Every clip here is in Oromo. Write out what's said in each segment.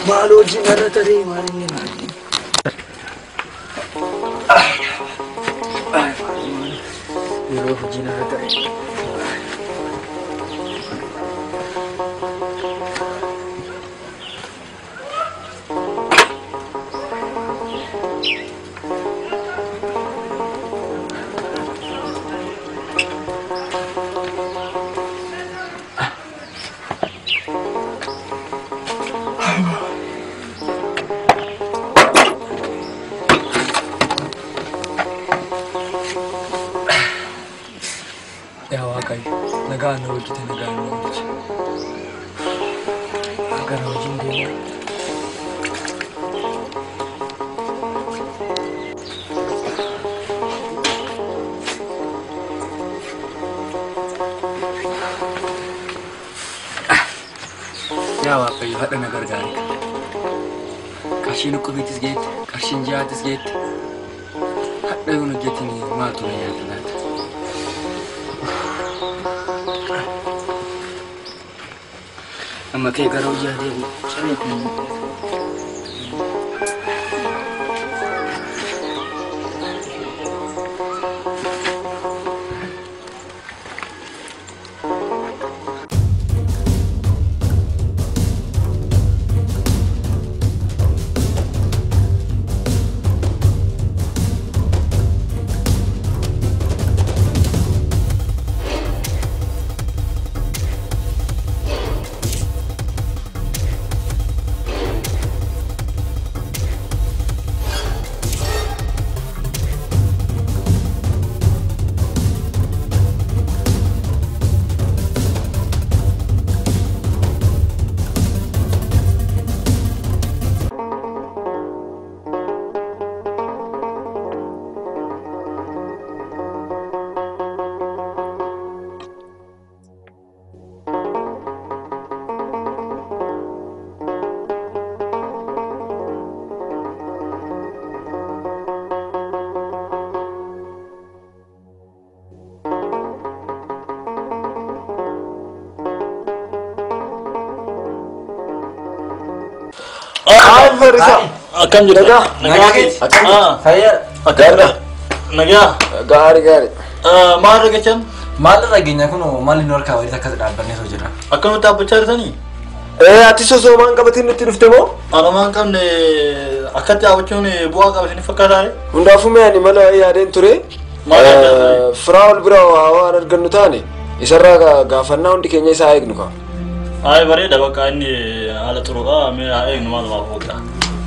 Malo jinara tare maringi nani. Yero jinara tare. Nagano kita nagano kita. Nagano jindi. Ya apa ya ada negara gani. Kasih nuku bitis gate, kasih jahatis gate. Ada yang nak gate ni matu ni ya ternyata. Amma kai garau jadi sai ku Akan juga. Saya. Gari. Maal kecam. Maal raginya kuno maal inor kawari takkan dapat sojira. Akan udah bicara tani. Ati soso man kabatin nuti nuftemo? Alaman kan akan tahu cuma buah kabatin fakar. Unda fume ani mala ya den ture. Fraul bro awar ganutani. Isarra gafanna undi kenya isa egnuka. Ay bare da baka ni ala turuqa me egnu mal ma fuka.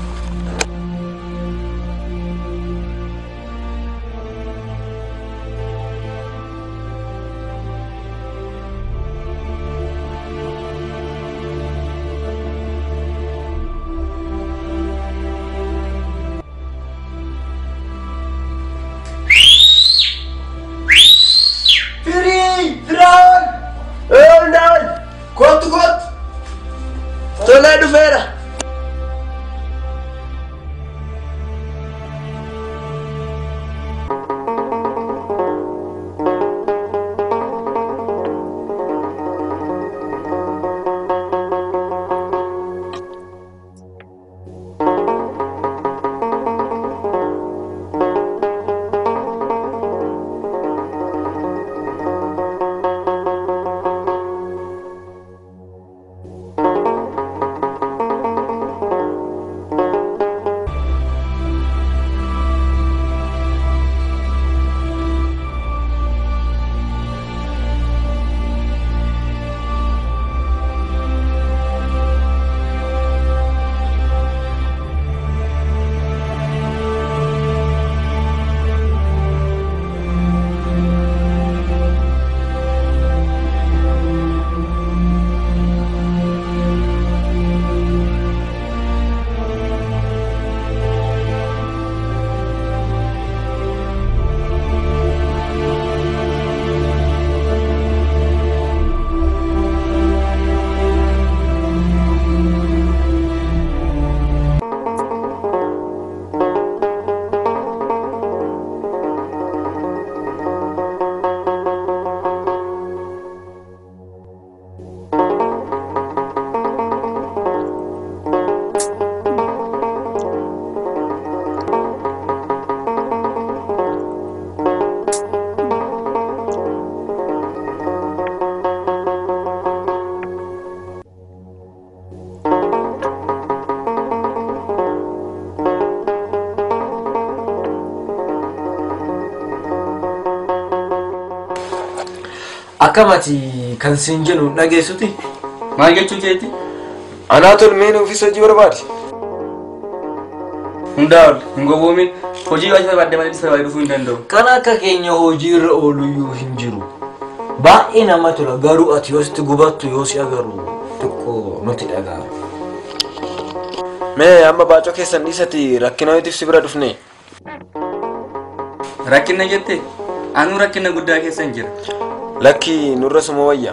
Tolado fera. Akkamati kan siin jennu dhageessuti. Maal jechuu keeti? Anaatul mee nuufis hojii barbaadi. Hundaa'ol hin gowwoomin hojii waajjira barbaadde malee isa dhufuu hin danda'u. Kan akka keenya hojiirra ooluyyuu hin jiru. Baay'ee nama tola garuu ati yoo sitti gubattu yoo si agarru tokko nuti dhaga'a. Mee amma baacoo keessan dhiisati rakkina wayitiif si bira dhufne. Rakkina jette? Anu rakkina guddaa keessan jira. Lakki nurra suma wayya.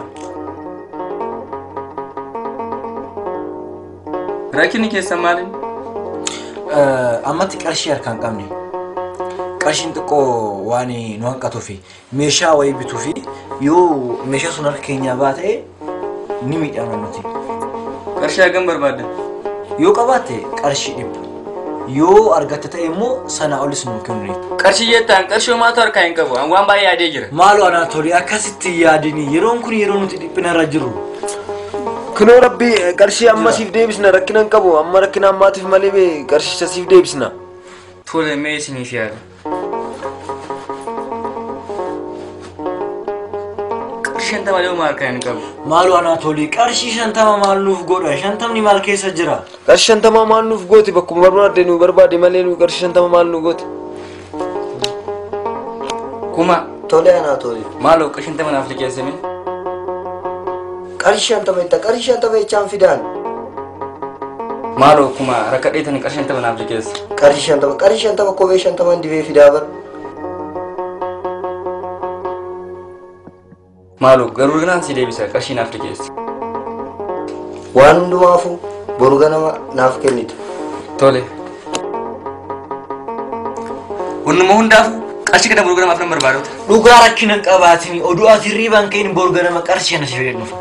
Rakkinni keessan maali? Ammatti qarshii harkaan qabne. Qarshiin xiqqoo waan nu hanqatuufi meeshaa wayii bituufi yoo meeshaa sun harka keenyaa baate ni miidhamna nuti. Qarshii hagam barbaadda? Yoo qabaatte qarshii 100. Yoo argatte ta'e immoo sana olis nu kennu. Qarshii jettaan qarshii homaatu harkaa hin qabu. An waan baay'ee yaadee jira. Maaloo Anaatoolii akkasitti yaadini yeroon kun yeroo nuti dhiphinarra jiru. Kunoo rabbi qarshii amma siif deebisna rakkina hin qabu amma rakkina ammaatiif malee qarshii siif deebisna. Tole mee isiniif yaada. Qarshii 50 malee homaa harkaa hin qabu. Maaloo Anaatoolii qarshii 50 maal nuuf godha? 50 maal keessa jira? Qarshii 50 maal nuuf gooti bakkuma barbaadde nu barbaade malee nu qarshii 50 maal nu gooti? Kuma Tole Anaatoolii. maaloo qarshii 50 naaf liqeessame? Qarshii 50 itti qarshii 50 ichaan fidaan. Maaloo kuma rakkadheetanii qarshii 50 naaf liqeessa. Qarshii 50 kophee 50 dibee fidaa bar. Maaloo garuu ganaan si deebisa qarshii naaf liqeessa. Waan hundumaafuu boru ganama naaf kennitu. Tole. Wannuma hundaafuu qarshii kana boru ganamaaf nan barbaadota. Dhugaa rakkina hin qabaatini oduu ati hirriibaan ka'in boru ganama qarshii kana si fedhannuuf.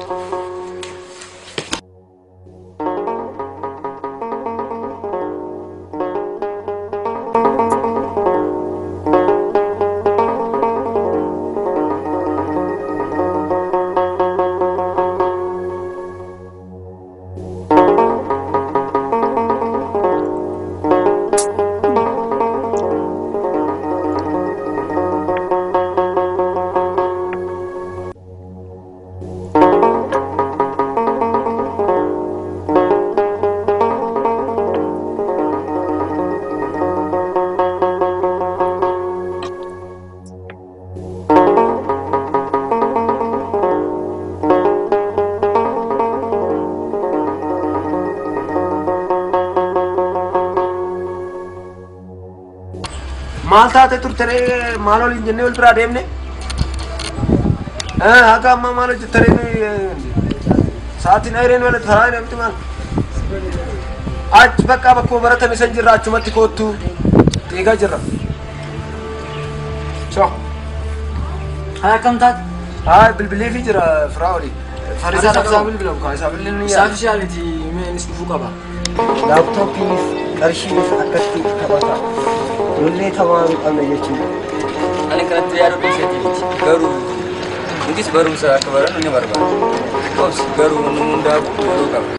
Maal taate turtee maal waliin jennee wal biraa deemne? Akka amma maal hojjettaree sa'aatiin ayreen wal taraa deemti maal? Achi bakka bakkuma baratame san jirra achumatti koottu eegaa jirra. Soo. Haa kam taate? Haa bilbilee fi jira firaa olii. Fariisaa dhaqsaa bilbilamu kaa isaa bilbilni yaa. Isaaf ishaaliti mee innis dhufuu qaba. Laaptooppiinis qarshiinis akkatti taphata. Ijoollee tabaaruu qabna jechuudha. Ani kanatti yaaduu keessatti miti. Garuu nutis barumsa akka barannu ni barbaada. Obsi garuu nu hundaaf yeroo qaba.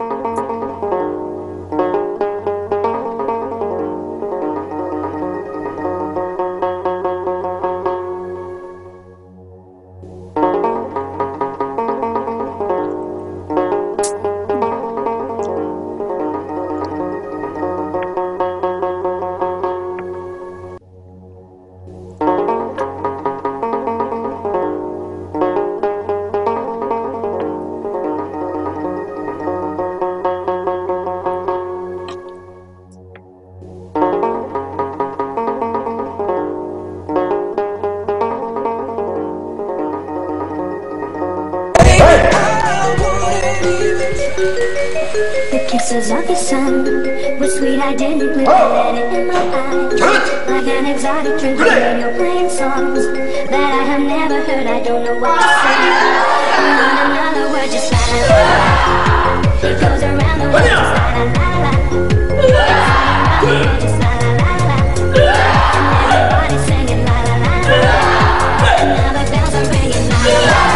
The kisses of the sun were sweet, I didn't really let it in my eyes. Like an exotic drink, the radio playing songs that I have never heard, I don't know what to say. I'm on another word, just la la la. It goes around the world, just la la la la. It's all around the world, just la la la la. And everybody's singing la la la la. Now the bells are ringing la la la.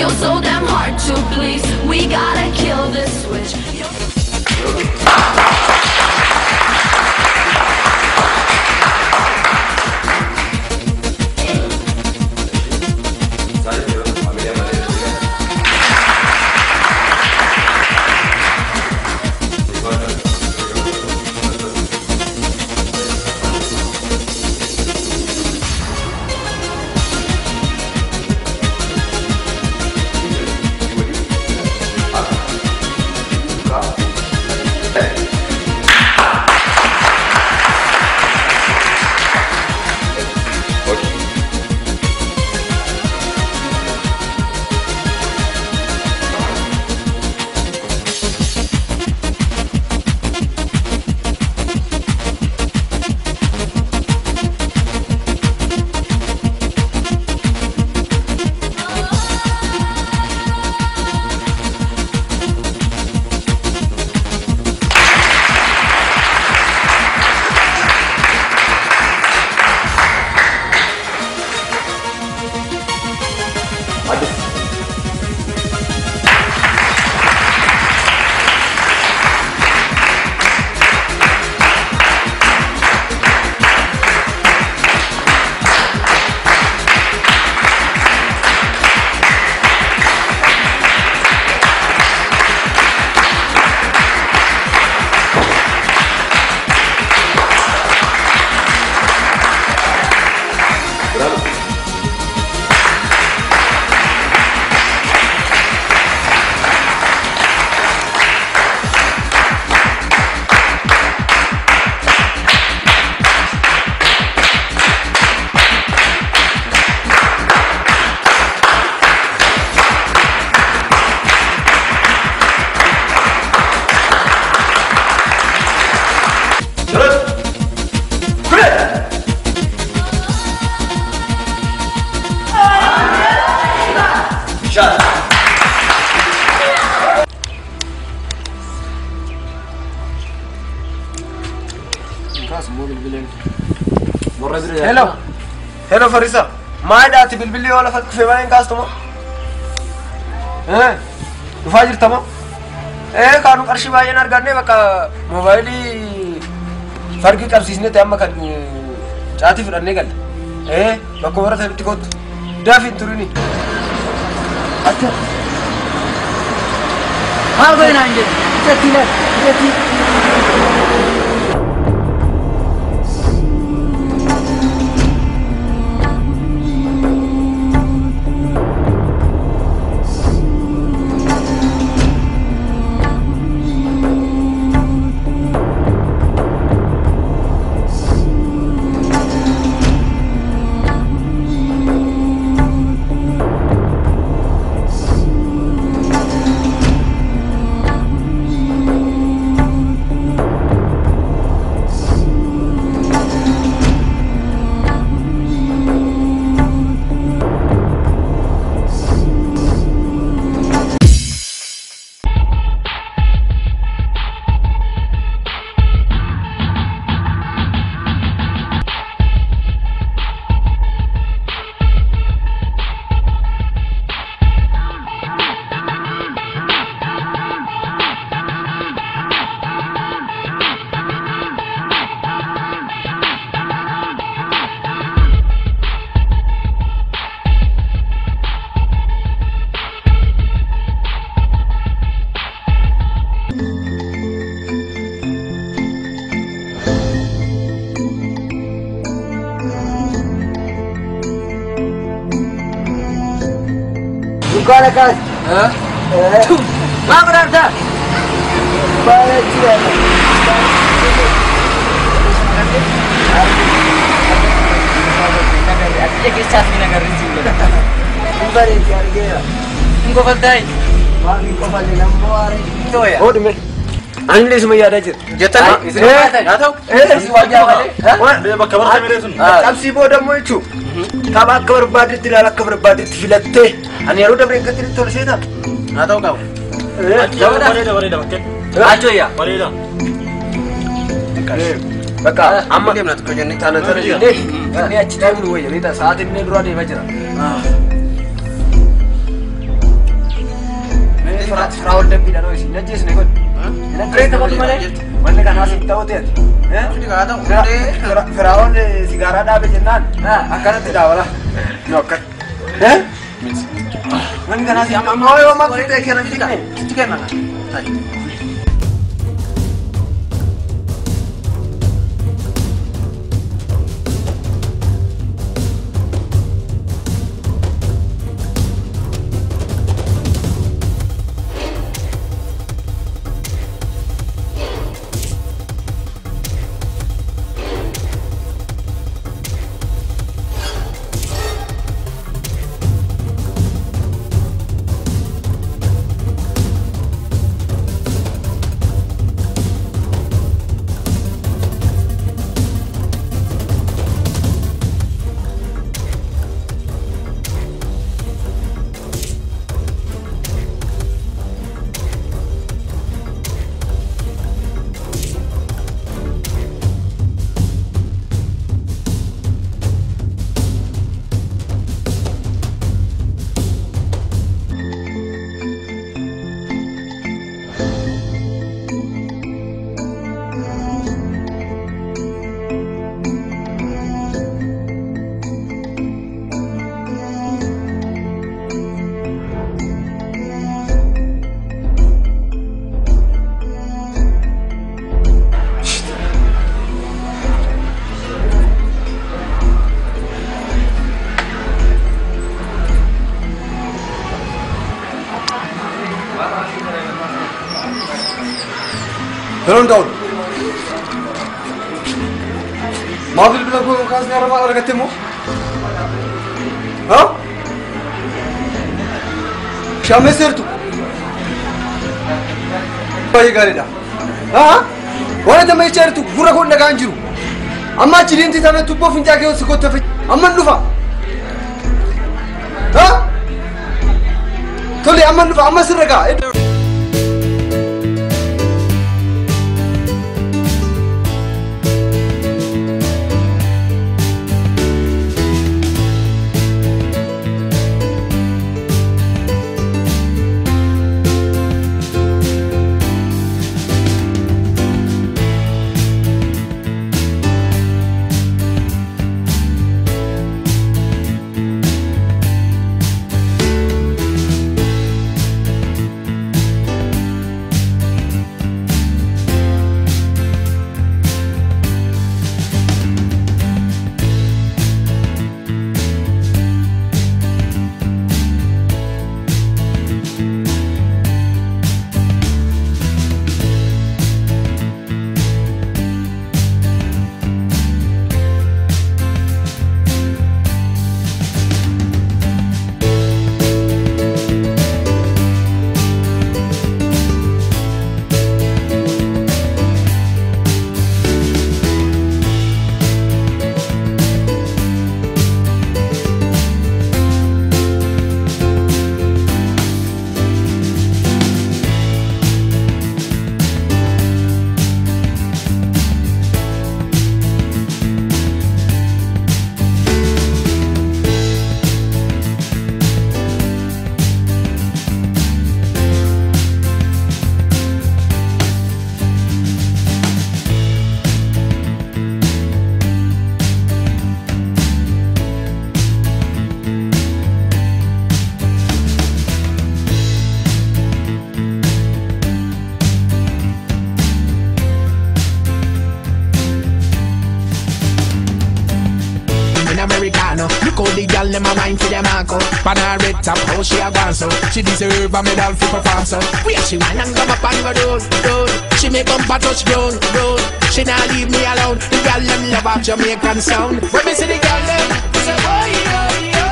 You're so damn hard to please. We gotta kill this switch. Hello Farisa. My dad will be all of a favorite customer. Fajr Tama. Kanu Arshiva and Garneva Mobile Fargi Karsisne Tamaka Chatif and Negal. Bakora have to go Daffy Turini. How can I get Agora, cara. Vamos, Branda. Para tirar. Aqui que está fina garrizinha. Embare tiar gaya. Ingo baltai. Wah, ingo balai nambare. Toya. Oh, demi. English में याद है जित Jatana, ना तो isi wajah wale. Dia bakal berkamera itu. अब सी बोर्ड में चु तब अकबर बादी तिरा अकबर बादी फिलते अन्य रोड में कतिरी थोड़ा से था Nggak tahu kau. Warida pakai. Ajo ya. Warida. बका Amma dia nak kerja ni. tanah tanah ini अच्छी टाइम हुई है नहीं तो साथ इतने डरा नहीं बच रहा Firaa'ol dambiidha noo isin ajjeesne kun. Reeta qotu malee wanni kanaas hin ta'u ta'e. Firaa'ol sigaaraa dhaabe jennaan akkanatti dhaabala. Yoo akkan. Wanni kanaas amma yoo maqtee kenna. Hello, Daud. Maaf bila aku kasih orang orang ketemu. Hah? Siapa mesir tu? Bayi kali dah. Hah? Orang tu mesir tu gura kau nak anjuru. Amma cirin ti sana tu pun finja ke usko tu. Amma lupa. Hah? Tuli amma lupa amma sirga. Americano. Look how the girl them a wine for them anko. Pan her red top, how she a gone so. She deserve a medal for perform so. Where she wine and come up and go down, down. She make bumper touch ground, ground. She not leave me alone. The girl them love a Jamaican sound. When me see the girl them, say boy, boy, boy.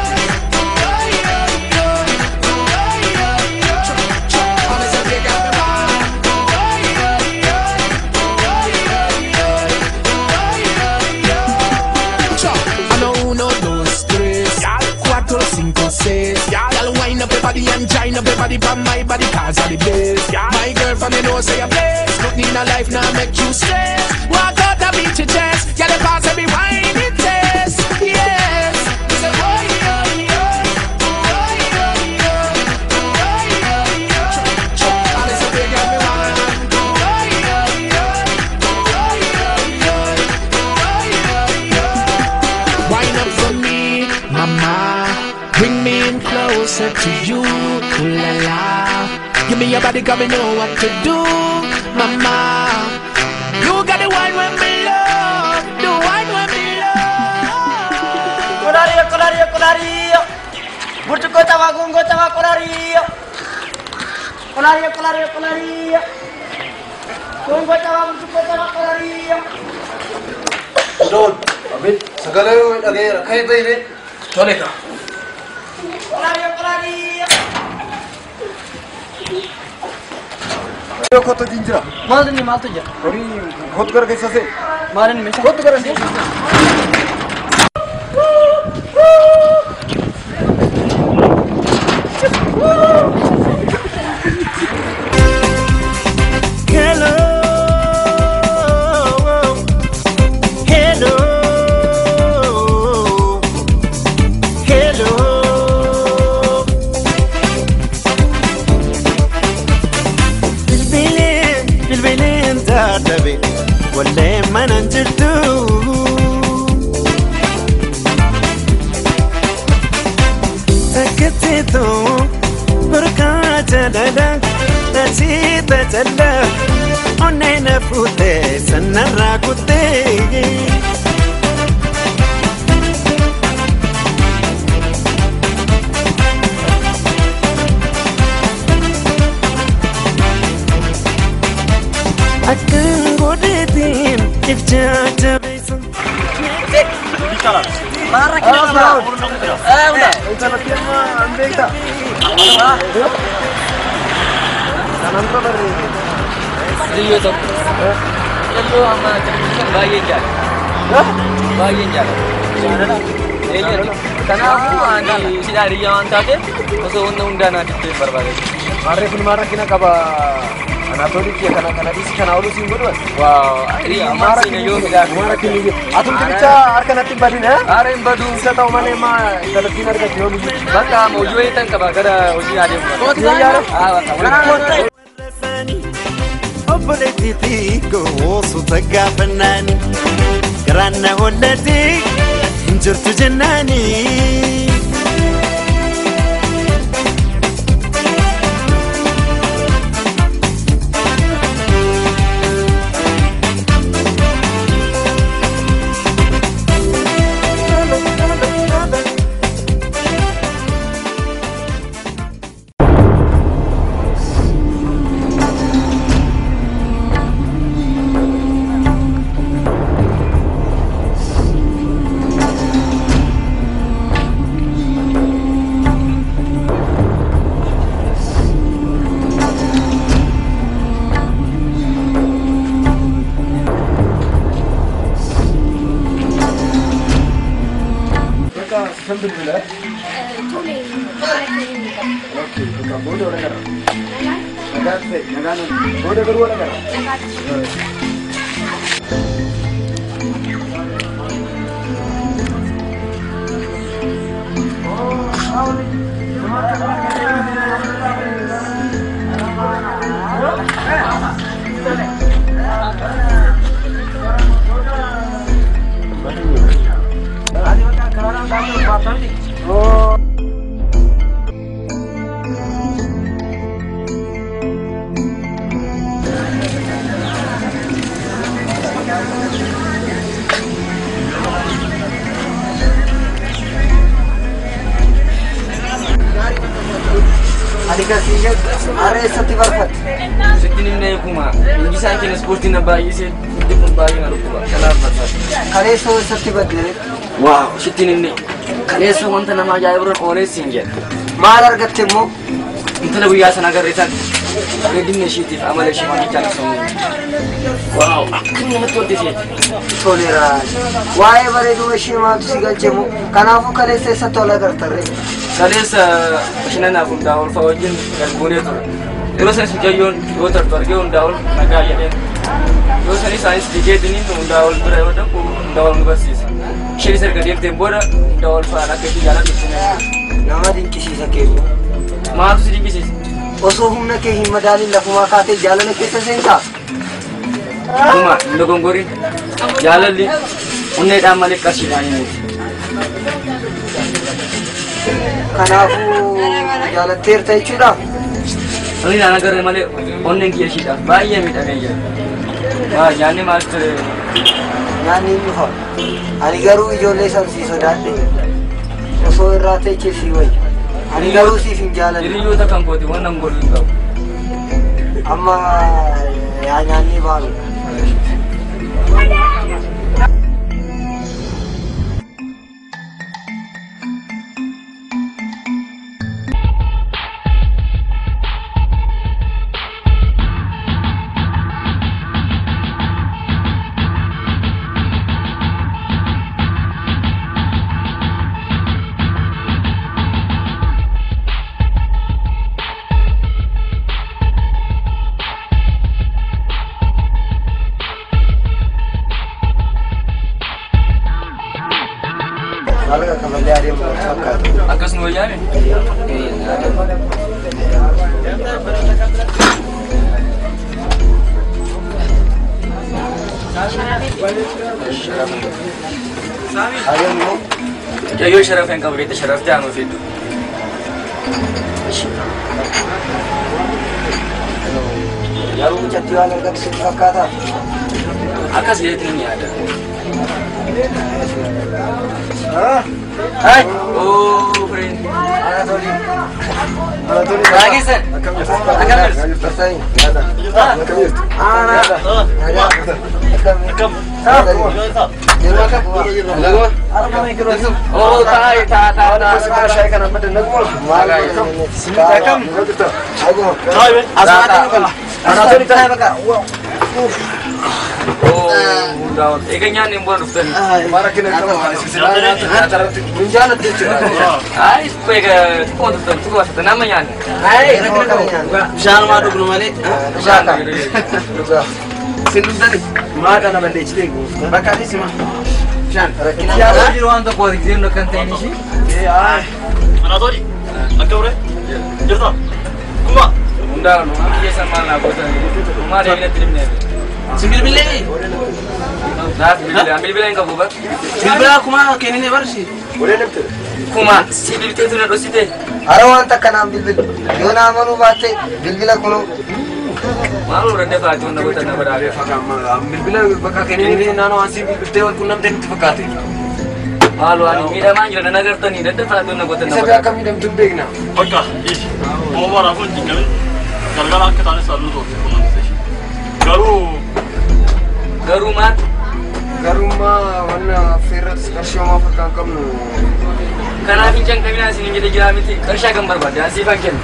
Y'all wind up your body and join up your body from my body cause of the best. My girl from you know say a place. Nothing in a life now make you stress. Walk out and beat your chest. Y'all the cause of me wine it test. Yes. Say boy, boy, boy, boy, boy, boy, boy, boy. Bring me in closer to you, ooh la la. Give me your body, cause me know what to do, mama. You got the wine when me love, the wine when me love. Colario, colario, colario. Burchuko tawa, gungo tawa, colario. Colario, colario, colario. Gungo tawa, burchuko tawa, colario. Don, abit, sagala yung lagay, rakay ba yun? Tole ka. Colario, colario. Yo koto jinjira. Maal ni maal tuja. Ori, khod kar kaisa se? Maarin me. Khod kar se. Hello, hello, hello. Bilbilin taatabe, walle manan jirtu. Takatito, berkata dadak, tasita tala, onena fute, sanara kute. Akan godetin, ifjata besan. Marah kita apa? Udah. Ita na kiyama, ande ita. Sanantra bari. Rio tu. Lalu ama kan bayi je. Bayi je. Karena aku di sini hari yang tadi, masuk undang-undang nanti berbalik. Mare pun marah kina kaba. Anatoli kia kana isi kana ulu singgur was. Wow, ini Marah masih kini yo. marah kini. Atum tibica arkan atim badin ha? Are badu. Bisa tahu mana ma dalam dinar ka jauh lebih. Baka mau jual itu kan bagara uji ada. Iya yar. Obboleti ko sutaga fanani. Garanna hollati injurtu jannani. Sambil dulu ya. Oke, buka bodoh orang kan. Nagan se, nagan. Bodoh kedua orang kan. Oh. Adikasinya are sati barkat. Sitinin na kuma. Hindi sa akin sporty na bayi si hindi pun bayi na rupa. Salamat. Kare so sati badle. Wow, sitinin ni. Kaleso wanta na majaya bro ore singe. Malar gattemo. Intala buya sana garritan. Redin ne shiti amale shi ma kitana son. Wow, akin na to disi. Tolera. Wae bare do shi ma sigalchemo. Kanafu kale se satola gartare. Kalesa shinana bun dawol fawajin galbune to. Terus saya sujayon gotar torge un dawol nagaya den. Terus saya science dige dinin un dawol berapa dah dawol basis. Shiri ser gadek tembora dawol fara ke jalan ditune. Nama din kisi sakebu. Ma tu sidi kisi. Oso humna ke himmadali lafuma khate jalane kese senta. Kuma ndogongori jalali unne da malik kasina ini. Kanaafuu jaalatteerta jechuudha. Ani naan agarre malee onneen kiyya shiidhaaf baay'ee miidhamee jira. Nyaanni maal ture? Nyaanni inni fa. Ani garuu ijoollee sabsii sodaadhe. Osoo irraa teechee sii wayya. Ani garuu siif hin jaalanne. Hiriyoota kan kooti waan nan godhu hin qabu. Amma yaa nyaanni baalu. Akkas nu wayyaame? Mucayyoo sharafa hin qabu beekte sharaftee aanuuf hedduu. Garuu mucatti waan argamsiisu fakkaata. Akkas jeetiin ni yaada. Hai. Oh, friend. Anatoli. Lagi sen. Akam bersaing. Ada. Akam jest. Ana. Akam. Oh, tai. Saya kan apa dengar mul. Akam. Anatoli tahu apa? Oh, udah. Ikannya nih buat duftan. Mara kena kamu acara menjalan tu. Ay, pega kau duftan tu apa namanya? Ay, Shal madu belum ada. Shal. Sindut tadi. Mada nama leceh gue. Bakal ni semua. Shal. Ya, jadi orang tu kau ikut nak kantin ni sih? ay. Anatoli. Angkat ore. Jatuh. Kuma. Undang, aku biasa mana kau tu. Kuma dia ni terima. Sembil bilai. Nah, ambil yang kau buat. Sembil aku mah kini ni baru sih. Boleh nak tu. Kuma, si bil itu nak rosi teh. Arawan tak kena bil. Yo nama nu baca bil aku. Malu rendah faham nak buat nak berada. Bil bakal kini ni nano asing bil tewal kunam ten tefakati. Malu ani mira manjur nak nagar tani rendah faham nak buat nak Isa berada. kami dam tumbeg na. Bakka. Ish. Mau marah pun jika galgala kita ni selalu tu. Garu mat. Garuma wana ferat kasyoma fakang kamu. Kana bincang kami nasi ni kita gila miti. Kersha gambar buat dan si fangken.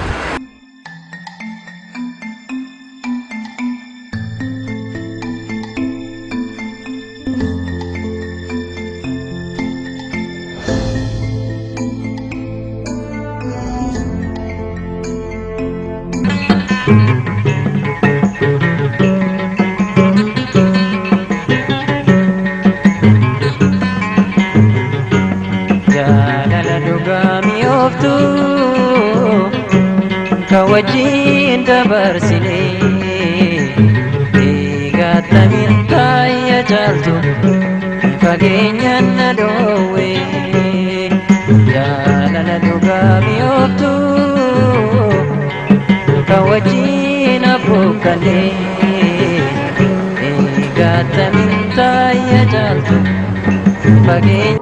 Kawajin dabarsine Igatamin taya jaltu Kageenyan na dowe Jalala dugami oftu Kawajin apukane Igatamin taya jaltu Kageenyan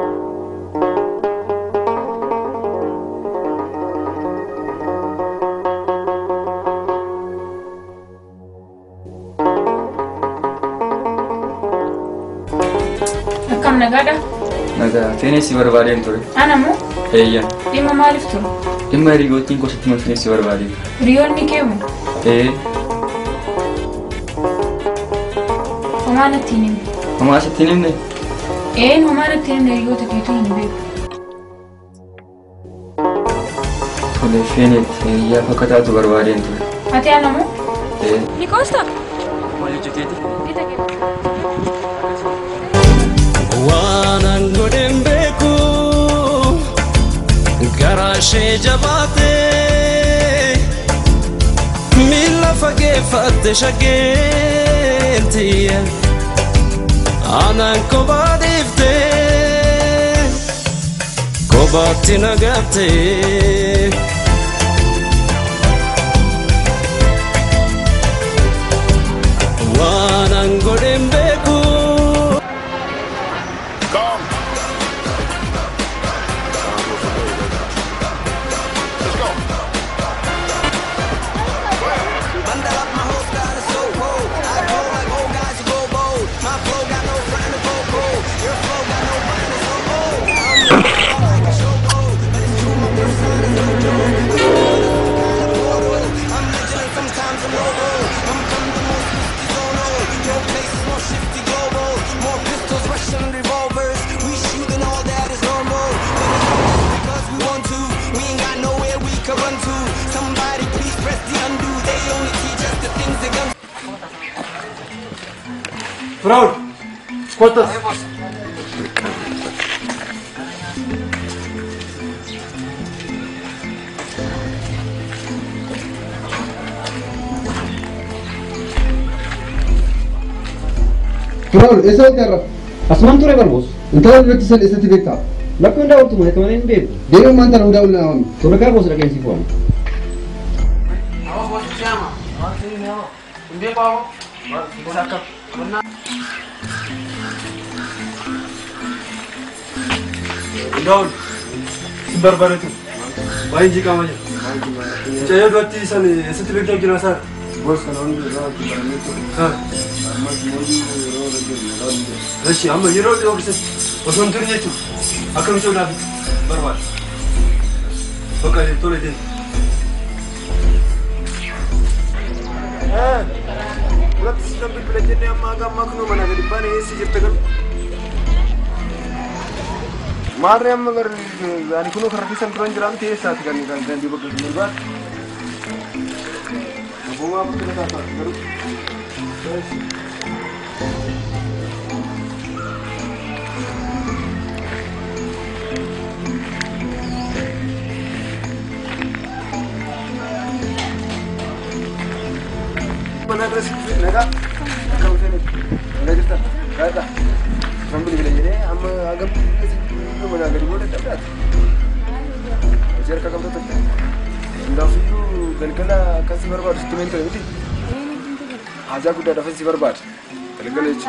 Naga, fini si berbalik tu. Anamu? Iya. Lima malif tu. Lima rigo tinggal satu fini si berbalik. Rio ni kemu? Homana tinim. Homana si tinim ni? Homana tinim Rio tak itu ini be. Tole fini iya fakata tu berbalik tu. Hati anamu? Ni Costa. Boleh cuti tu. Kita ke. Waanan godhen beeku garaashee jabaatee miila fageeffatte shaggeetti aanaan kophaa dhiiftee sobatti nagatte waanan godhen beeku Fraud. ¿Cuántas? Fraud, esa es tierra. Asuman ture barbos. Entonces no te sale ese etiqueta. La cuenta auto me toman en bebo. Debe mandar un doble a mí. Sobre cargo será que en Sifuan. ¿Cómo se llama? Un día pavo. Saca. Daun. Sebar-bar itu. Baik jika macam. Saya dua ti sana setelah kita kira sar. Bos kalau ni dah kita ni tu. Ha. Amma semua ni roda je. Rasi amma hero dia orang ses. Bosan tu ni tu. Akan macam dah berbuat. Pakai tu le dia. Buat sistem belajar ni amma agak maknu mana jadi bani isi jeptekan. Mariam agar ani kuno keratisan tuan jeram tiada saat kan dan di bagian luar. Bunga apa kita dapat baru. Mana terus naga? Kau sini. Naga kita. Kata. Sambil belajar ni, amma agak itu mana agak dibuat tak berat. Ajar kakak betul. Dah itu dan kena kasih berbat instrumen tu itu. Ajar aku dah dapat si berbat. Kalau itu.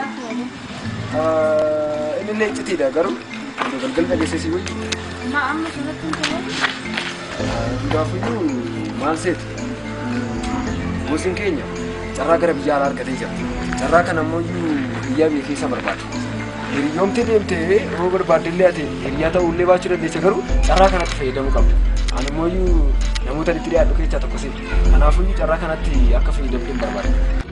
Ini ni itu tidak garu. Kalau lagi sesi ini. Ma amma sunat tu. Dah itu malset. Musim Kenya. Cara kerja biar kerja. Cara kan amu dia biasa berbat. Hiriyoom deemtee yoo barbaadillee ati hiriyaa ta'uu illee baachuu dandeessa garuu carraa kanatti fayyadamuu qabda. Ani immoo namoota itti dhiyaadhu keessaa tokko si. Kanaafuu carraa kanatti akka fayyadamtu hin barbaadu.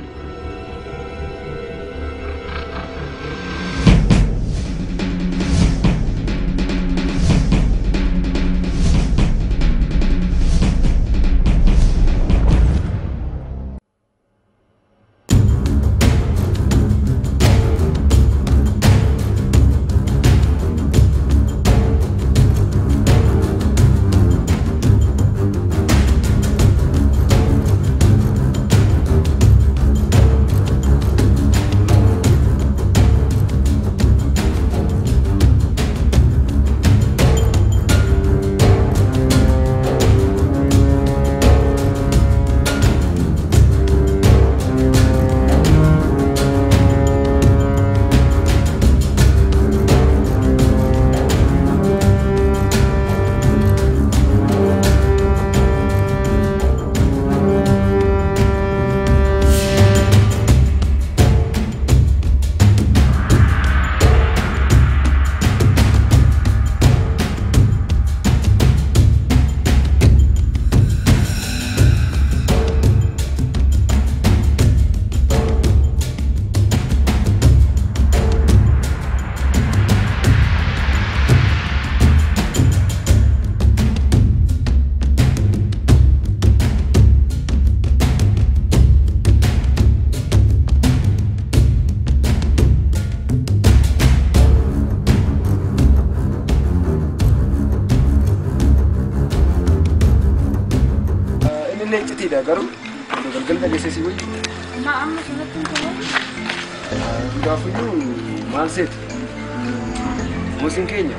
tidak garu galgal da gese siwi ma amma sunatun ko da fu malset musin Kenya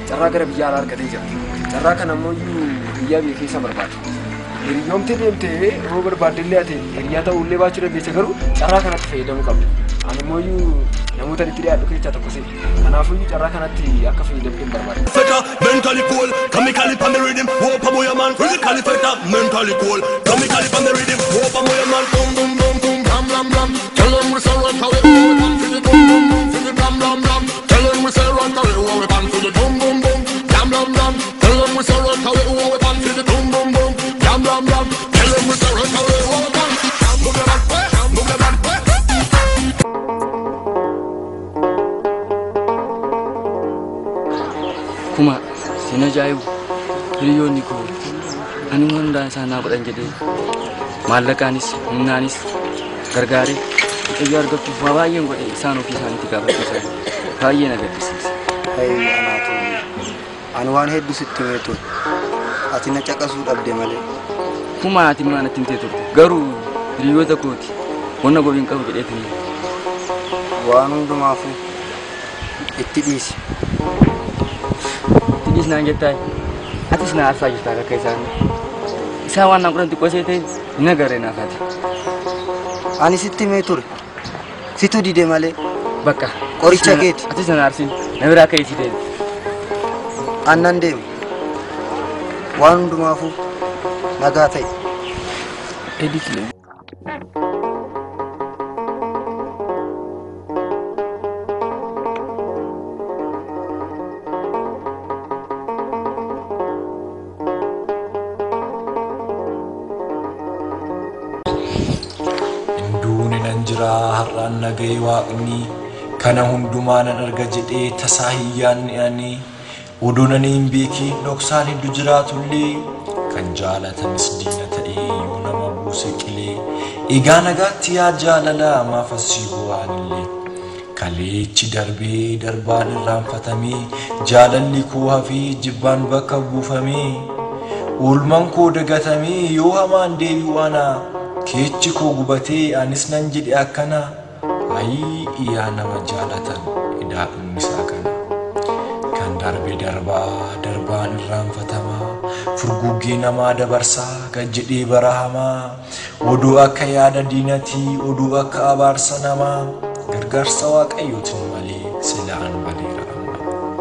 carraa gara biyyaa alaa argatee jira. Carraa kana ammoo biyya biyya keessa barbaada. Hiriyoomti deemtee yoo barbaadillee ate hiriyaa ta'ullee baachuu dandeessa garuu carraa kanatti fayyadamuu qabda. Ani ammoo namoota itti dhiyaadhu keessaa tokko se'e. Kanaafuu carraa kanatti akka fayyadamtu barbaada. Mentally cool, chemically on the rhythm, hope I'm your man, physically fit up, mentally cool, chemically on the rhythm, hope I'm your man, boom boom boom boom, blam blam blam. Tell them we say right away, we pan to the boom boom boom, to the blam blam blam. Tell them we say right away, we pan to the boom boom boom, blam blam blam. Tell them we say right away, we pan to the boom boom boom, blam blam blam. Tell them we say right away, we pan. Move your back way, move your back way. Kuma sina jaayu hiriyoonni koo ani hundaan isaanaa godhan jedhee maallaqaanis humnaanis gargaaree ijaa argachuuf waa baay'een godhe isaan ofii isaaniitti gaafachiisan baay'ee na gaddisiisa. Ani waan hedduu sitti himee ture. Ati na caqasuu dhabde malee. Kuma ati maana timtee turte garuu hiriyoota kooti wanna gobiin qabu jedheetini. Waan hundumaafuu itti dhiisi. Is naan jettai atis na arsaa jirta akka isaan waan naan godhan xiqqoo seete nagaree naaf ati. Ani sitti himee ture. Situ dide malee. Bakka qoricha keeti. Atis na arsin na biraa akka isii deebi. Annan deemu. Waan hundumaafuu nagaa ta'e. Edikile. har'aan nagahee waaqni kana hundumaa nan arga jedhee tasaa hiyyaanni ani odoonanii hin beekiin dhoksaan hedduu jiraatullee kan jaalatanis diina ta'ee yoo nama buuse qilee egaa nagaatti yaa jaalalaa maaf asii bu'aanillee kaleechi darbee darbaan irraanfatamee jaalalli koo hafee jibbaan bakka buufamee oolmaan koo dagatamee yoo hamaan deebi'u ana keechi koo gubatee anis nan jedhe akkana ayii yaa nama jaalatan hidhaadhuun isaa kana kan darbee darbaan irraanfatamaa furguggee namaa dabarsaa kan jedhee barahamaa oduu akka yaada diinatii oduu akka abaarsa namaa gargaarsa waaqayyootiin malee silaan baleera amma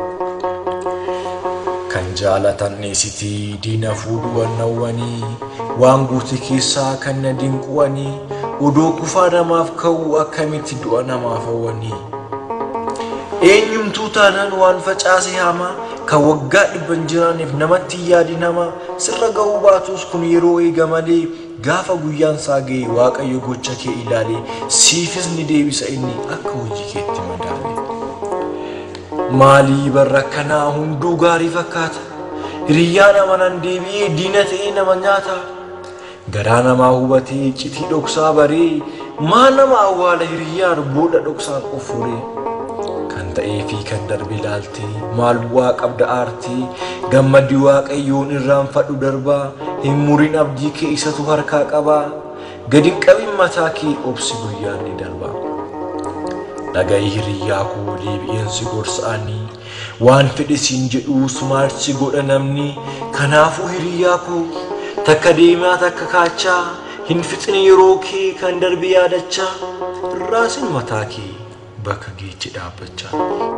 kan jaalatan neesitii diina fuudhu wannawwanii waan guutii keessaa kan na dinquwanii odoo kufaa namaaf ka'u akkamitti du'a namaaf hawwanii eenyumtuu taanaan waan facaase hamaa kan waggaa dhibban jiraaniif namatti yaadi nama sirra ga'uu baatus kun yeroo eega malee gaafa guyyaan isaa ga'e waaqayyo gocha kee ilaalee siifis ni deebisa inni akka hojii keetti madaale maalii barra kanaa hunduu gaarii fakkaata hiriyyaa nama nan deebi'ee diina ta'ee nama nyaata garaa namaa hubatee citii dhoksaa baree maa nama awwaala hiriyyaan booda dhoksaan qofuree kan ta'ee fi kan darbe ilaaltee maal bu'aa qabda aartee gammadii waaqayyoon irraanfadhu darbaa hin muriin abdii kee isatu harkaa qabaa gadi hin qabin mataa kee obsi guyyaan ni darbaa dhaga'i hiriyyaa koo deebi'eensi gorsa'anii waan fedhe siin jedhuus maalchi godha namni kanaafuu hiriyyaa koo takka deemaa takka kaachaa hin fixne yeroo kee kan darbe yaadachaa irraasin mataa kee bakka geechi dhaabbachaa.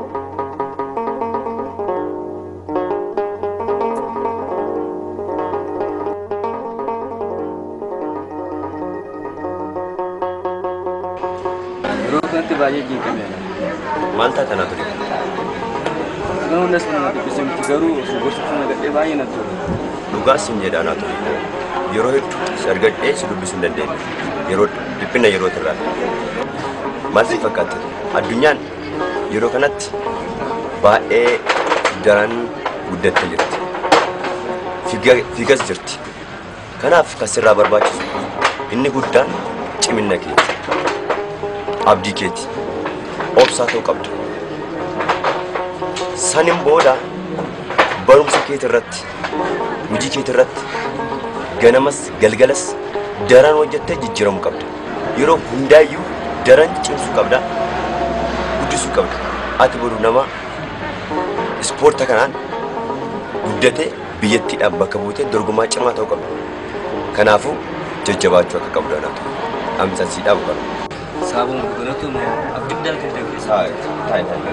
Rokanti baay'ee jiikameera. Maal taatana ture? Garuu nas nama dubbisumti garuu gosoota nagadhee baay'ee natti ture. Dhugaas hin jedhaanaa ture. Yeroo hedduu sargadhee si dubbisuu hin dandeenye. Yeroo dhiphina yeroo tirraa. Maal si fakkaate? Addunyaan yeroo kanatti baay'ee daran guddattee jirti. Fiigas jirti. Kanaaf kan sirraa barbaachisu inni guddaan cimina keeti. Abdii keeti. Obsaa ta'uu qabda. Sanin booda barumsa keeti irratti, hojii keeti irratti ganamas galgalas daran hojjettee jijjiiramuu qabda. Yeroo hundaayyuu daran cimsuu qabda. Guddisuu qabda. Ati boru nama ispoortii kanaan guddatee biyyattiidhaaf bakka buutee dorgomaa cimaa ta'uu qabdu. Kanaafuu jajjabaachuu akka qabdu anaatu amsasiidhaaf qabu. Sababuun guddattu abdiddaan kan ta'e. Taa'e.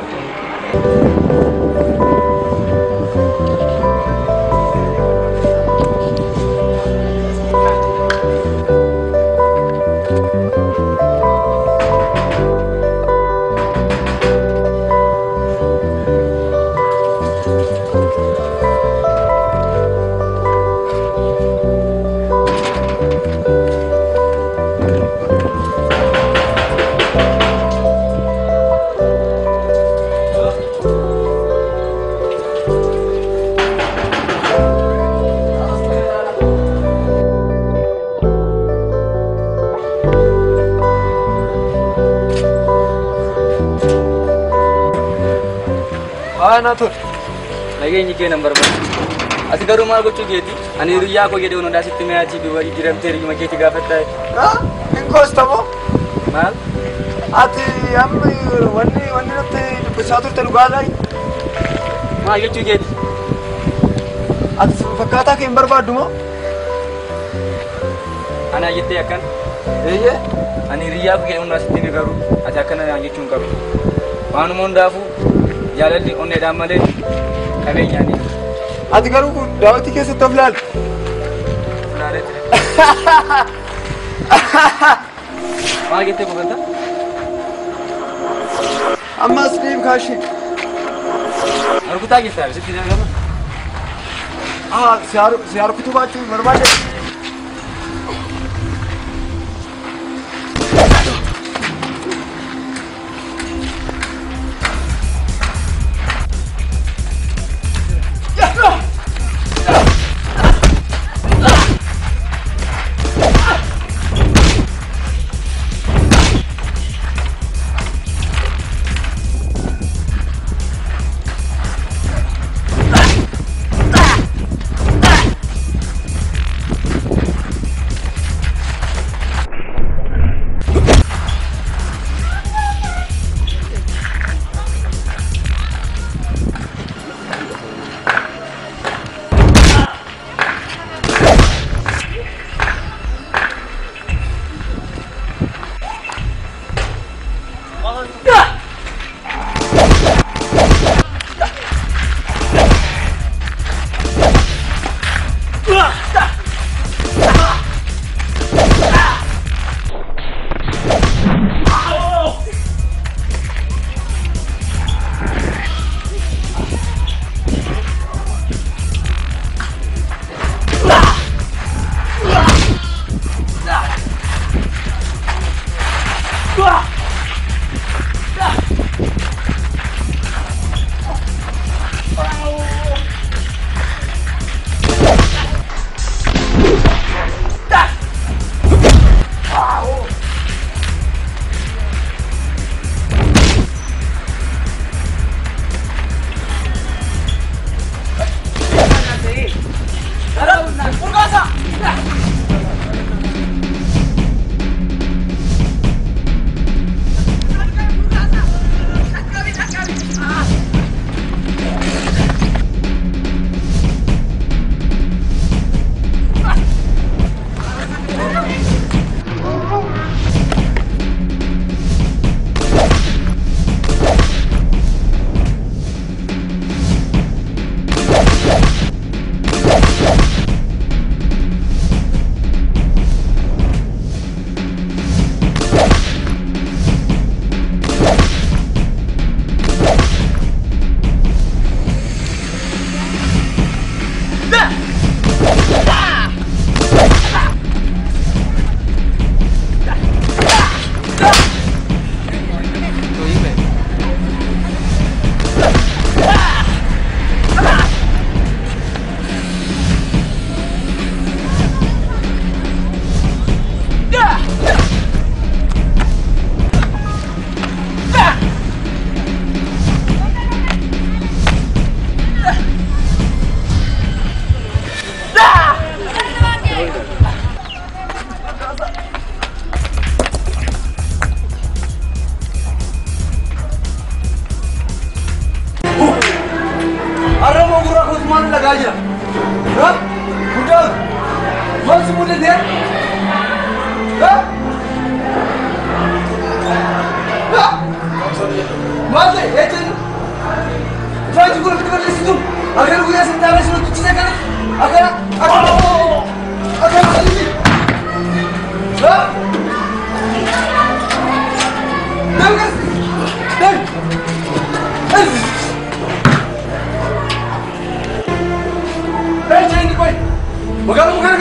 Natur. Lagi ni kena berbuat. Asal garu malu cuci gitu. Ani riya ko jadi unoda situ me aci biwa jiram teri cuma kita gafet tay. Ingkos tamo? Mal? Ati ammi wanni natte besatur telu galai. Ma yo cuci gitu. Ati fakata ke berbadu mo? Ana jete akan. Iya. Ani riya ko jadi unoda situ me garu. Ati akan ana jecung garu. Manu mondafu. Jalan onne damale kabenya ni ati garu dawati kese tablan fulare ma gete ko banta amma sleep kashi arkuta ki sar sitti na gama siar kutuba chu barbade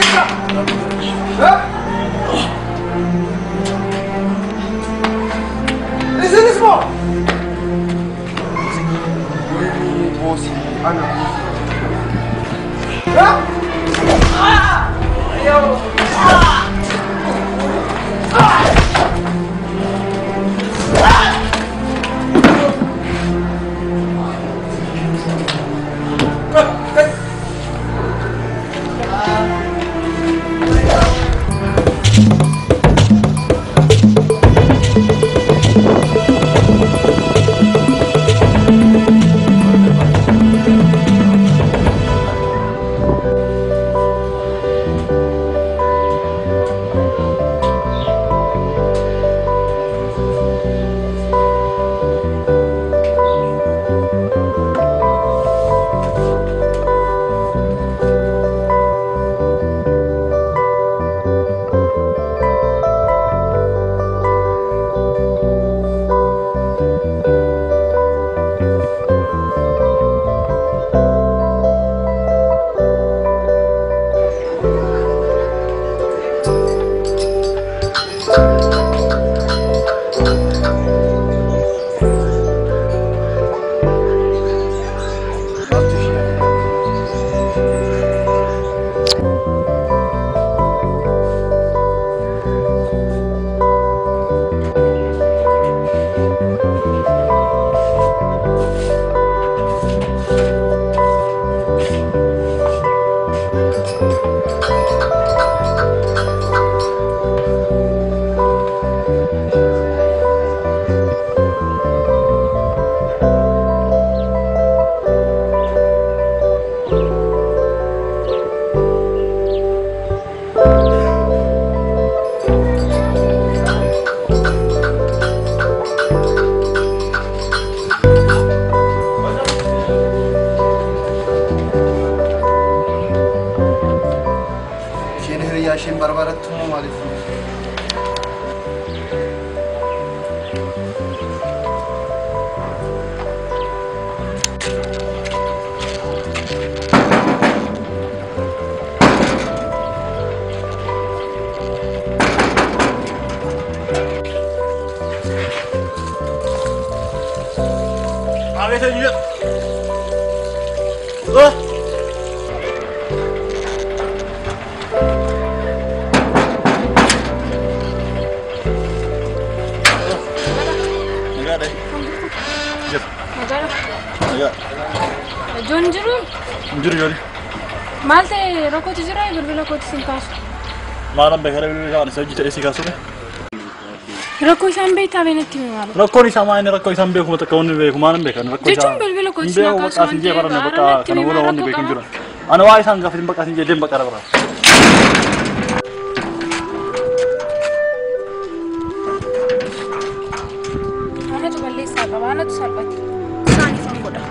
Yashin barbarat tumu malif. Abi sen yürü. Juru juri. Malte rokoti jira berbela koti singkas. Malam bekara berbela kan saja jadi singkas tu. Rokoi sampai tavenetti malu. Rokoi sama ini rokoi sampai aku tak kau ni beku malam bekan rokoi. Jujur berbela koti singkas. Beku asin je karena beka karena ulah orang bekin juru. Anu wai sang gafin beka asin je dem bekara bara. Mana tu balik sahabat, mana tu sahabat. Sani fanggoda.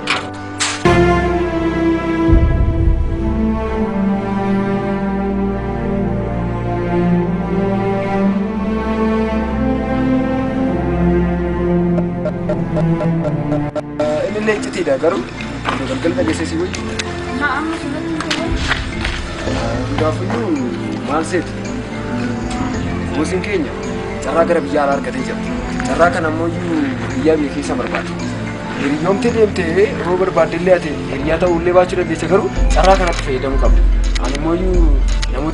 Ini nek tidak garu, galgal tak gesesi woi. Maaf, sudah tunggu. Gafuyu malset. Musim Kenya, cara gara biar arga teja. Cara kan amoyu biar bikin sama berbat. Hiriom te rober badile ate. Hiriata ulle bacu le bisa garu. Cara kan apa faedah mukam. Amoyu namun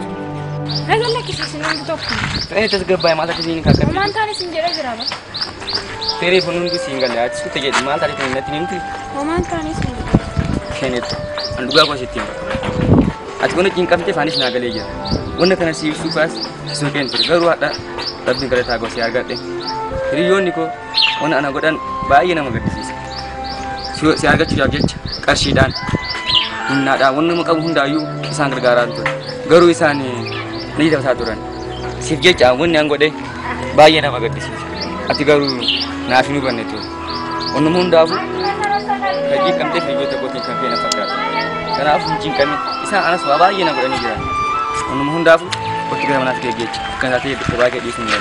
Regalah kisah senang tu. Ini tergabung masa kesini kakak. Mantan ni sendiri berapa? Tere pun nunggu single ya, itu jadi mal tadi tinggal nanti. Oman tani single. Kenet, anduga ko sitim. Ati kono cinkam te fanis naga leja. Wonna kana si supas, so ken garu ada rabbi kare ta go si arga de. Ri yoni ko wonna ana godan bayi na magati si. Si arga ci jagge karshi dan. Hunna da wonna mu kam hunda yu isan gargaran to. Garu isani ni da saturan. Sifje ca wonna yang gode bayi na magati si. Ati garu na finu banne to. Wonna mu hunda bu kaji kam te fijo te ko tin kan pena fakka. Karena aku cincin kami, isa anak swaba aja nak berani jalan. Orang mohon dah, kau tidak mana sekali gej, kan nanti terbaik di sini.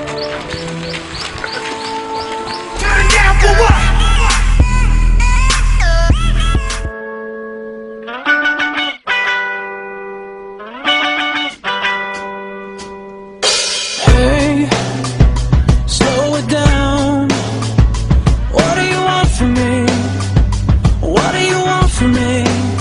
Hey, slow it down. What do you want from me? What do you want from me?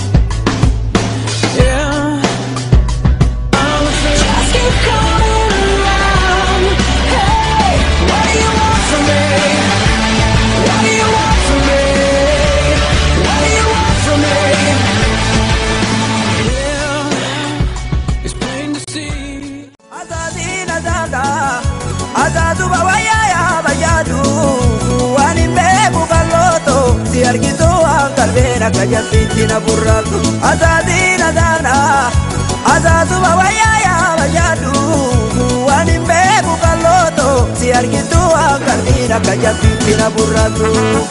Azadu bawaya ya bayadu wani mebu kaloto siargizo kalbena kajatina burratu azadina dana azadu bawaya ya bayadu wani mebu kaloto siargizo kalbena kajatina burratu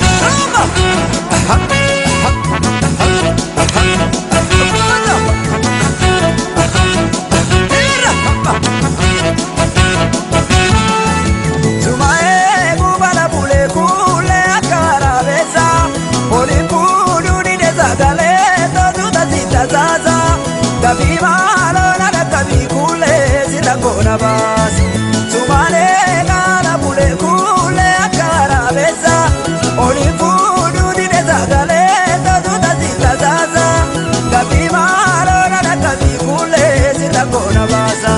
Kabi malo na kabi kule sita kona bas sumane kana bule kule akara besa oli fudu di desa gale todo da sita zaza kabi malo na kabi kule sita kona basa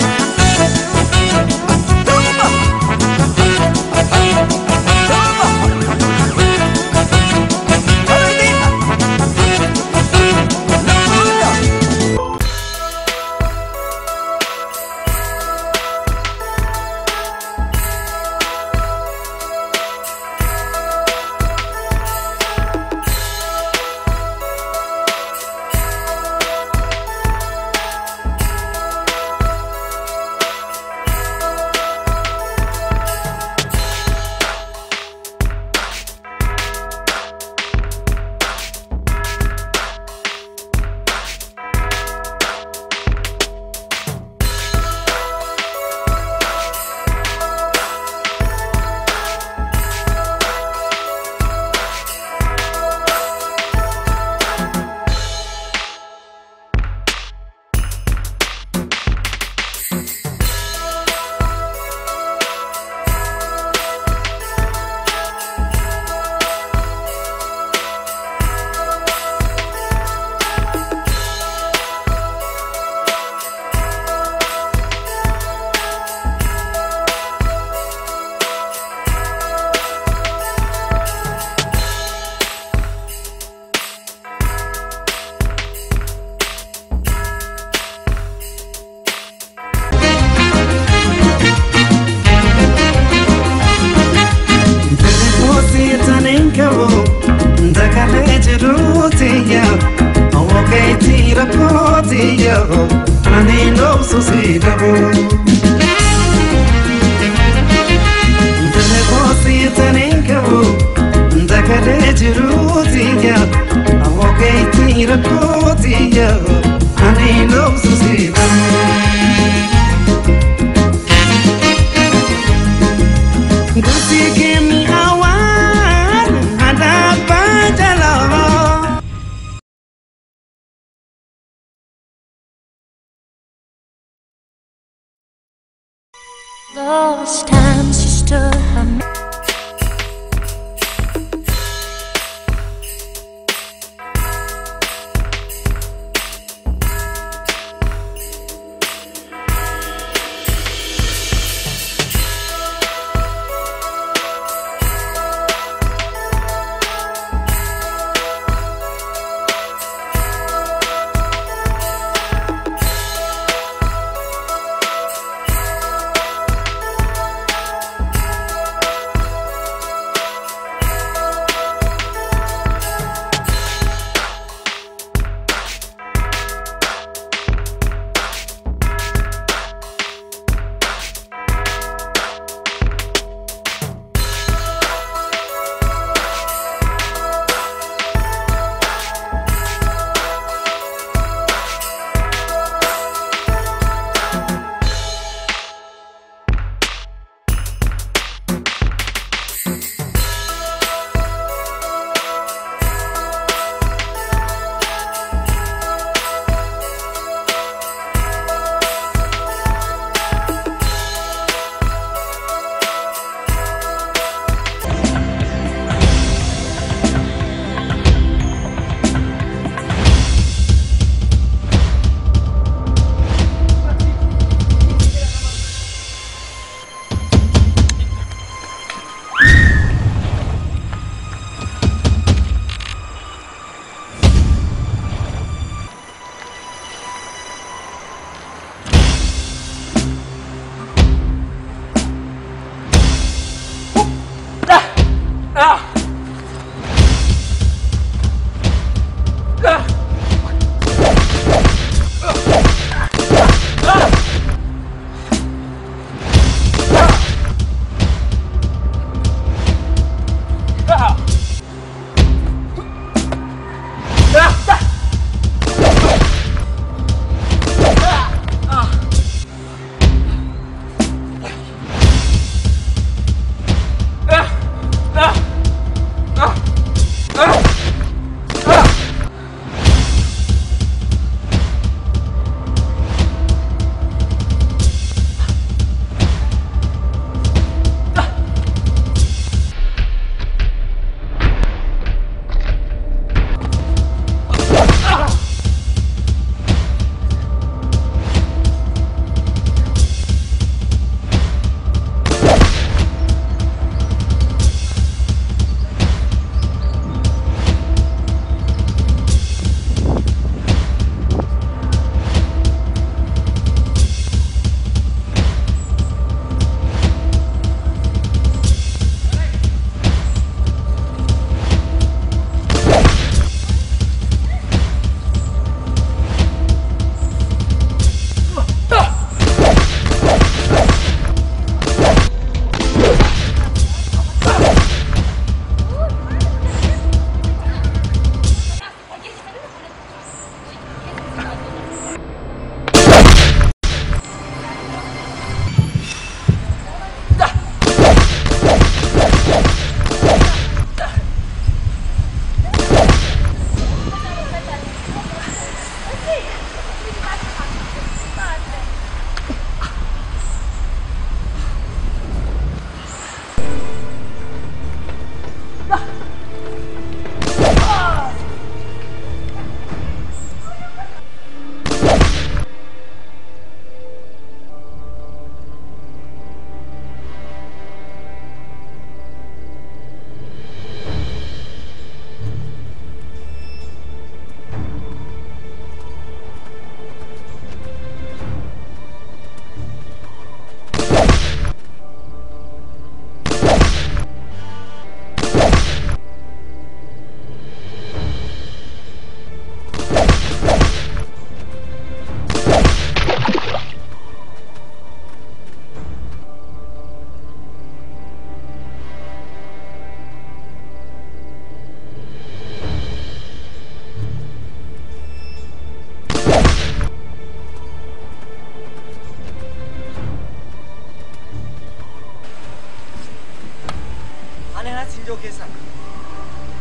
Those times you stood by me.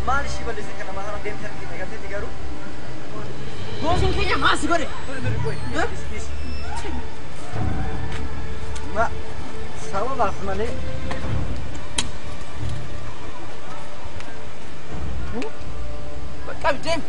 maal ishii balleesse kana maal deemtee argite galteetti garuu boosiin keenya maasi godhe ma sababaaf malee በቃ ብቻዬን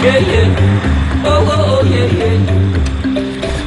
Yeah, yeah. Oh, oh, oh, yeah, yeah.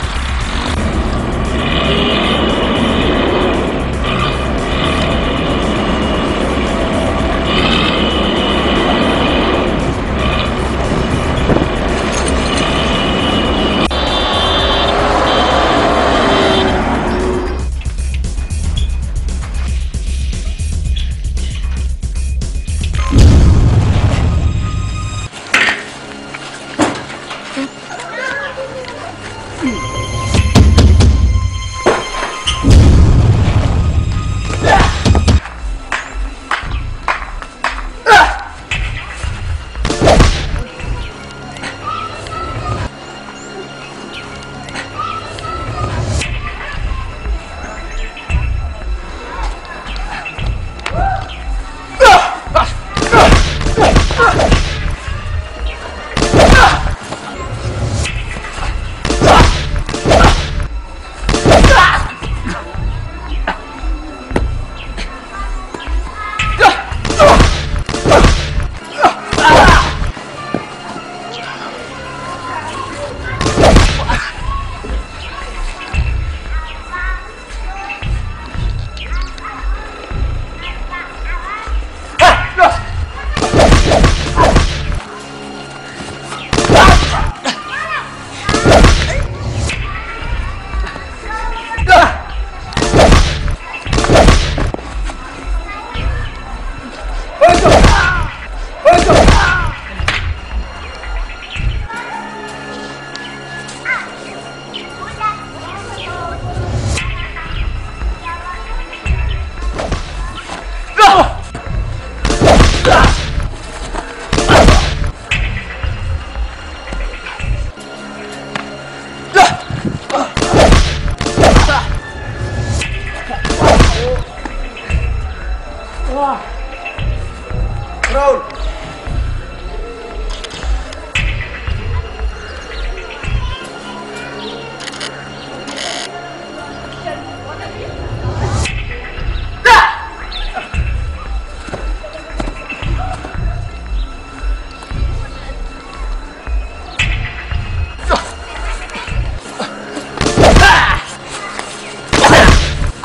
Raul.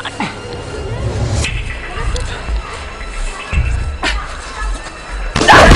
Ah!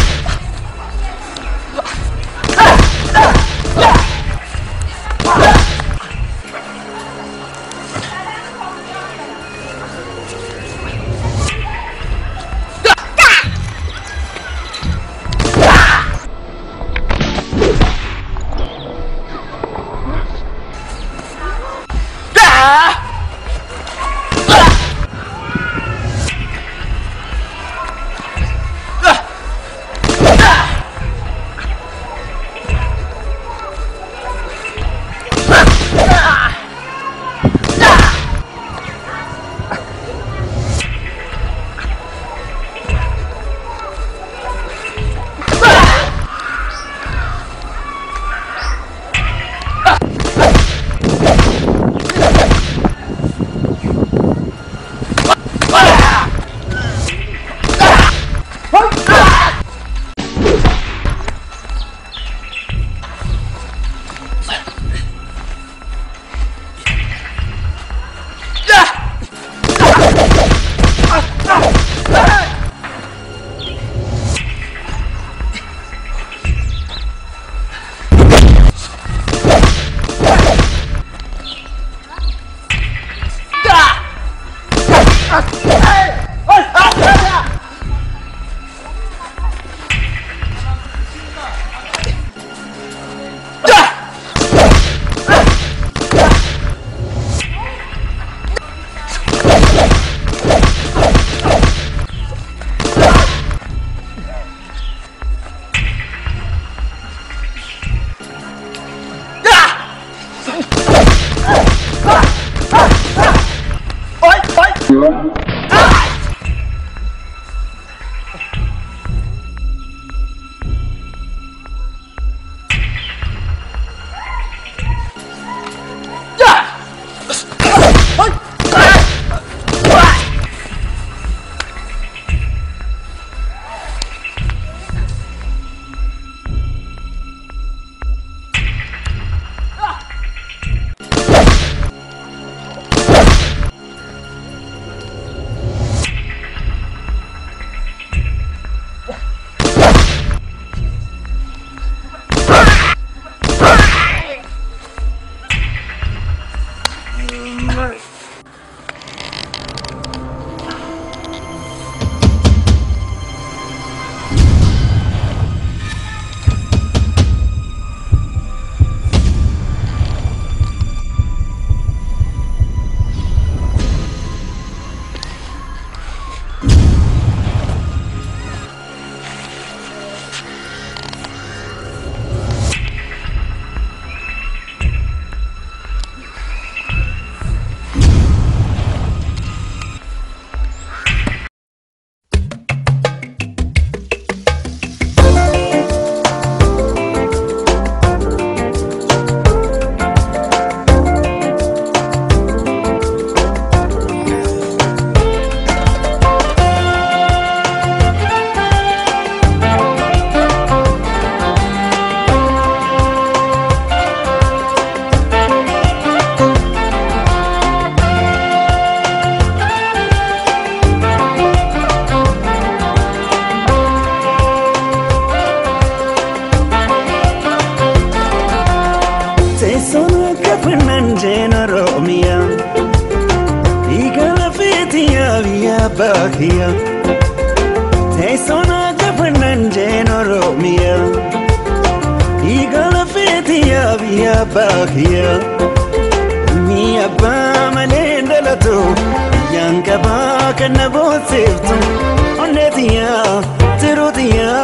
gafananjeen Oromiyaa Igala feetiyaa biyya baakiyaa Teessona gafananjeen Oromiyaa Igala feetiyaa biyya baakiyaa Mi abbaa malee dhalatu biyyaan qabaa kan na boonsiftu onneetiyaa tiruutiyaa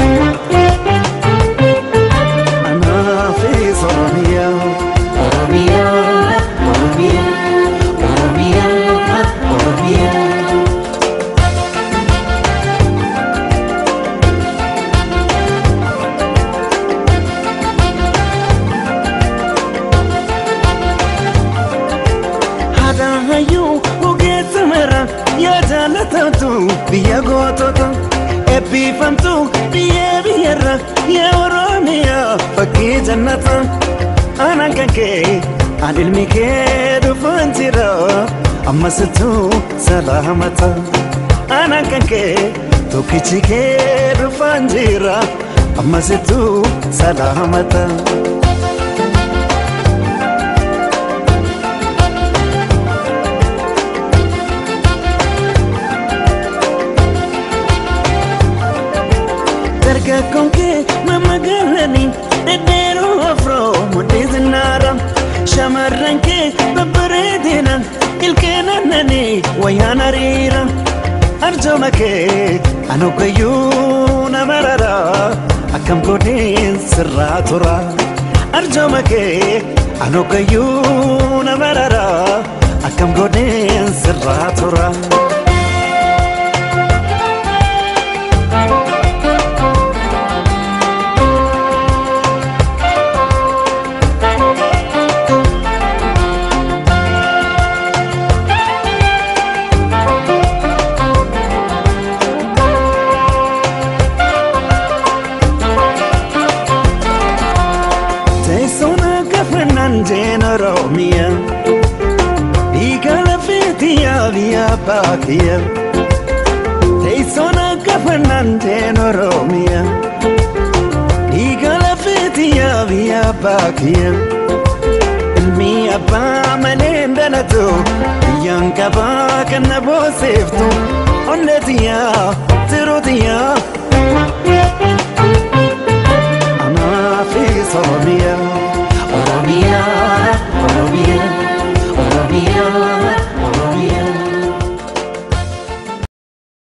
Anaafis Oromiyaa Oromiyaa Oromiyaa Oromiyaa Oromiyaa Hadahayyuu ogeessa mara yaa jaallatamtu biyya gootota eebbifamtu biyyarra yaa Oromiyaa fakkii jannata anaan kan kee an ilmi kee dhufaan jira ammasituu salaamata anaan kan kee tokkichi kee dhufaan jira ammasituu salaamata Konke mama galani dedero afro modizinara shamarran ke babredina ilkena nani wayana rira arjoma ke anokayu namarara akam godin sirratura arjoma ke anokayu namarara akam godin sirratura Oromiyaa Igala feetiyaa biyya baakiyaa Teessona gafananjeen Oromiyaa Igala feetiyaa biyya baakiyaa Ilmi abbaa malee dhalatu biyyaan qabaa kan na boonsiftu onneetiyaa tiruutiyaa Anaafis Oromiyaa